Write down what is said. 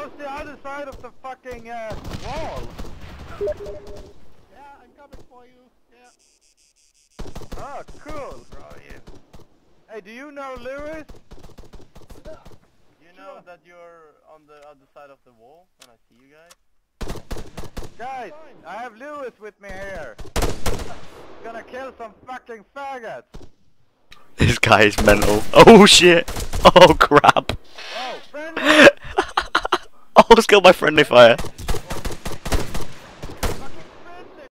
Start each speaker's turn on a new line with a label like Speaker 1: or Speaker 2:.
Speaker 1: How's the other side of the fucking wall?
Speaker 2: Yeah, I'm coming for you. Yeah.
Speaker 1: Oh, cool. Hey, do you know Lewis?
Speaker 3: You know that you're on the other side of the wall when I see you guys?
Speaker 1: Guys, I have Lewis with me here. Gonna kill some fucking faggots.
Speaker 4: This guy is mental. Oh shit! Oh crap!
Speaker 1: Oh, friendly!
Speaker 4: Almost killed my friendly fire.